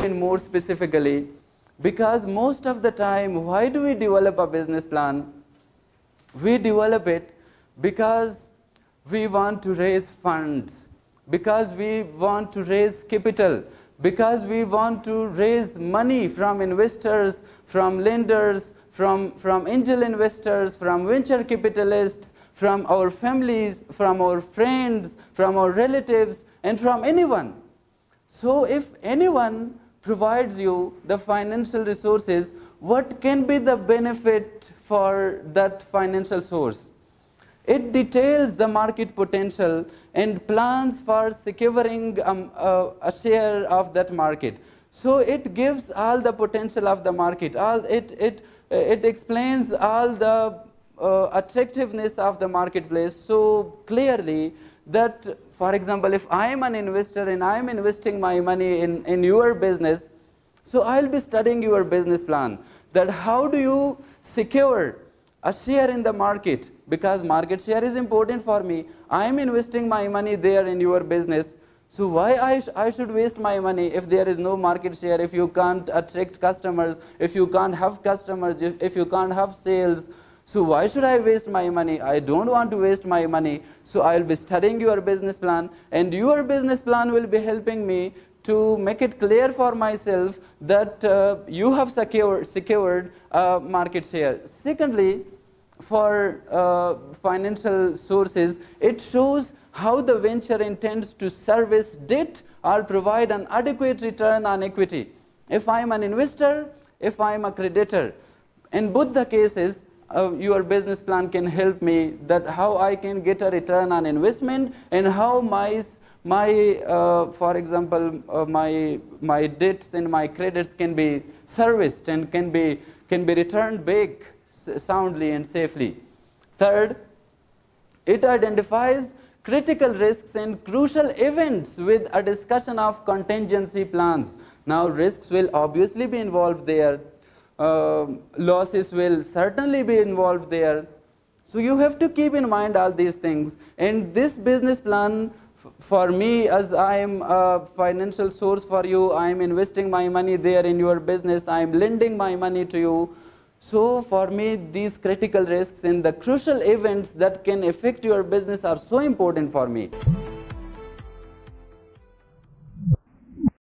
explain more specifically, because most of the time, why do we develop a business plan? We develop it because we want to raise funds, because we want to raise capital, because we want to raise money from investors, from lenders, from angel investors, from venture capitalists, from our families, from our friends, from our relatives, and from anyone. So if anyone provides you the financial resources, what can be the benefit for that financial source? It details the market potential and plans for securing a share of that market. So it gives all the potential of the market. It explains all the attractiveness of the marketplace so clearly that, for example, if I am an investor and I am investing my money in your business, so I'll be studying your business plan, that how do you secure a share in the market, because market share is important for me. I am investing my money there in your business. So why I should waste my money if there is no market share, if you can't attract customers, if you can't have customers, if you can't have sales? So why should I waste my money? I don't want to waste my money. So I'll be studying your business plan, and your business plan will be helping me to make it clear for myself that you have secured market share. Secondly, for financial sources, it shows how the venture intends to service debt or provide an adequate return on equity. If I am an investor, if I am a creditor, in both the cases, your business plan can help me that how I can get a return on investment, and how for example, my debts and my credits can be serviced and can be returned back soundly and safely. Third, it identifies critical risks and crucial events with a discussion of contingency plans. Now, risks will obviously be involved there. Losses will certainly be involved there. So you have to keep in mind all these things. And this business plan, for me, as I am a financial source for you, I am investing my money there in your business, I am lending my money to you. So for me, these critical risks and the crucial events that can affect your business are so important for me.